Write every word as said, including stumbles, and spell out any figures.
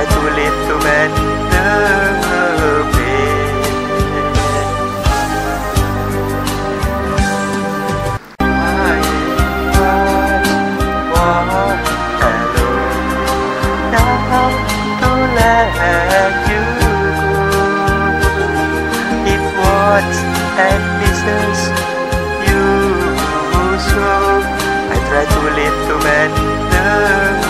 try to live to better way. I was alone now to let you go. It was and misses you so I try to live to better.